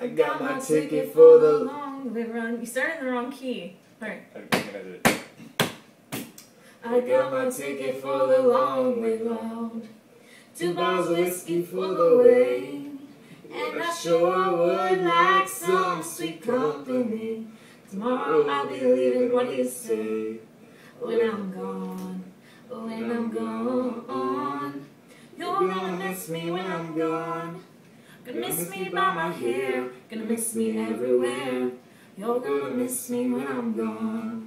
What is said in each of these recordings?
I got my ticket for the long way round. You started in the wrong key. Alright. I got my ticket for the long way round. 2 bottles of whiskey for the way. And I sure would like some sweet company. Tomorrow I'll be leaving, what do you say? When I'm gone, when I'm gone. You're gonna miss me when I'm gone. Gonna miss me by my hair, gonna miss me everywhere. You're gonna miss me when I'm gone.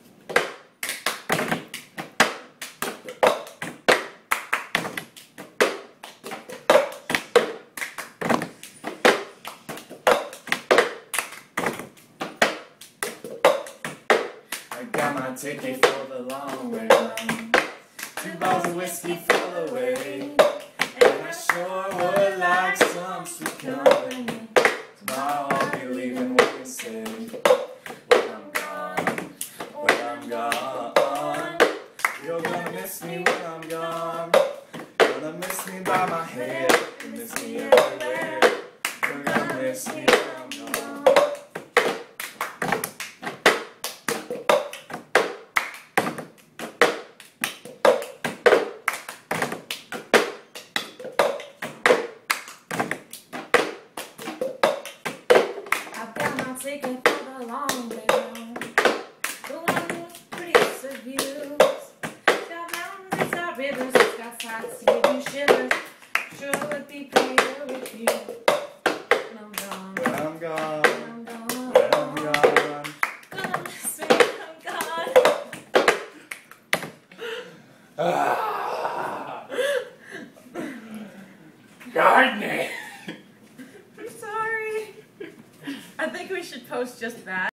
I got my ticket for the long way round. 2 bottles of whiskey for the way. And I sure would like some sweet company. Tomorrow I'll be leaving, what you say? When I'm gone, when I'm gone. You're gonna miss me when I'm gone. Gonna miss me by my hair, gonna miss me everywhere. You're gonna miss me when I'm gone. Ticket for the long way round. The one with prettiest of views. It's got mountains, it's got rivers, it's got sights to give you shivers. Sure would be prettier with you. When I'm gone, when I'm gone, when I'm gone, when I'm gone. Gonna miss me when I'm gone. Gardening. I'm sorry. I think we should post just that.